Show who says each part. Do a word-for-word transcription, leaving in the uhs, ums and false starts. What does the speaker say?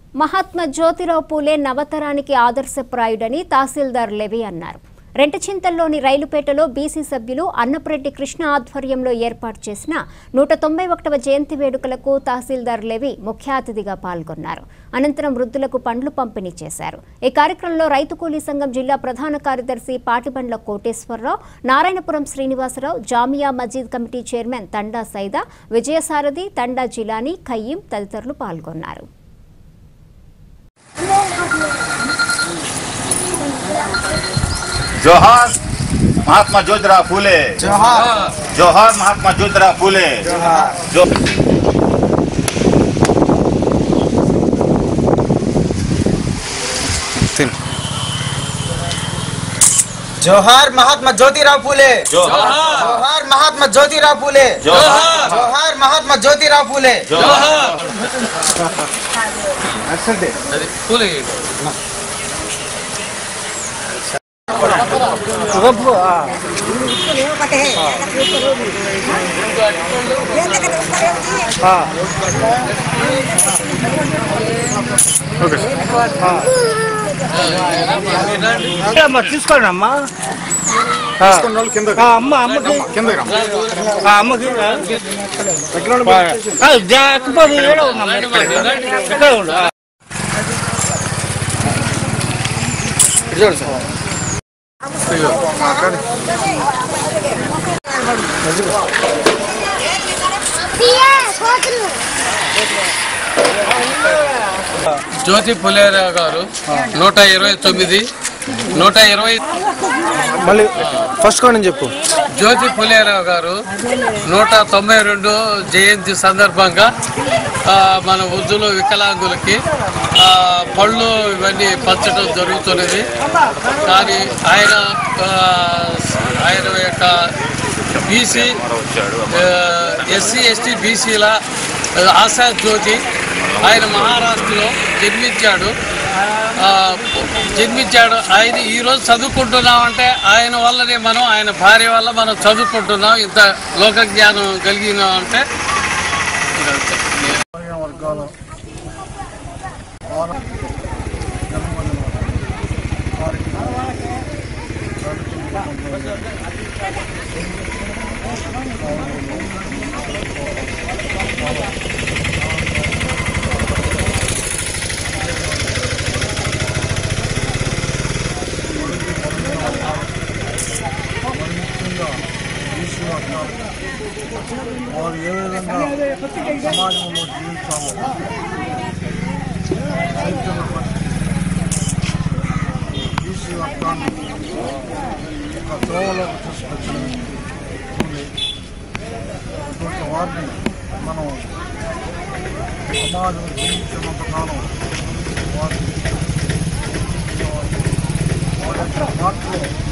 Speaker 1: మహాత్మా జ్యోతిరావు పూలే నవతరానికి ఆదర్శప్రాయుడని తహసీల్దార్ లెవి అన్నారు. రెంటచింతల్లోని రైలుపేటలో బీసీ సభ్యులు అన్నప్రెడ్డి కృష్ణ ఆధ్వర్యంలో ఏర్పాటు చేసిన నూట తొంభై ఒకటవ జయంతి వేడుకలకు తహసీల్దార్ లెవి ముఖ్య అతిథిగా పాల్గొన్నారు. అనంతరం వృద్ధులకు పండ్లు పంపిణీ చేశారు. ఈ కార్యక్రమంలో రైతు కూలీ సంఘం జిల్లా ప్రధాన కార్యదర్శి పాటిబండ్ల కోటేశ్వరరావు, నారాయణపురం శ్రీనివాసరావు, జామియా మస్జిద్ కమిటీ చైర్మన్ తండా సైదా, విజయసారథి, తండా జిలానీ, ఖయ్యీం తదితరులు పాల్గొన్నారు.
Speaker 2: जोहार महात्मा ज्योतिराव फूले, जोहार जोहार महात्मा ज्योतिराव फूले, जोहार
Speaker 3: जोहार महात्मा ज्योतिराव फूले, जोहार महात्मा ज्योतिराव फूले, जोहार महात्मा ज्योतिराव फूले, फूले
Speaker 4: తీసుకోండి అమ్మా అమ్మ అమ్మకి అమ్మకి
Speaker 5: జ్యోతి పులేరావు గారు నూట ఇరవై తొమ్మిది నూట ఇరవై
Speaker 4: మళ్ళీ ఫస్ట్ కాని చెప్పు.
Speaker 5: జ్యోతి పులేరావు గారు నూట తొంభై రెండు జయంతి సందర్భంగా మన వృద్ధులు వికలాంగులకి పళ్ళు ఇవన్నీ పంచడం జరుగుతున్నది. కానీ ఆయన ఆయన యొక్క బీసీ ఎస్సీ ఎస్టీ బీసీల ఆశా జ్యోతి. ఆయన మహారాష్ట్రలో జన్మించాడు జన్మించాడు ఆయన ఈరోజు చదువుకుంటున్నామంటే ఆయన వల్లనే మనం, ఆయన భార్య వల్ల మనం చదువుకుంటున్నాం, ఇంత లోక జ్ఞానం కలిగినాం అంటే.
Speaker 6: వారు ఏ విధంగా సమాజంలో జీవించాలో బీసీ వర్గాన్ని ఒక త్రోవలోకి తీసుకొచ్చిన ఇటువంటి వారిని మనం సమాజం జీవించినంతకాలం వారిని వారి యొక్క పాటలో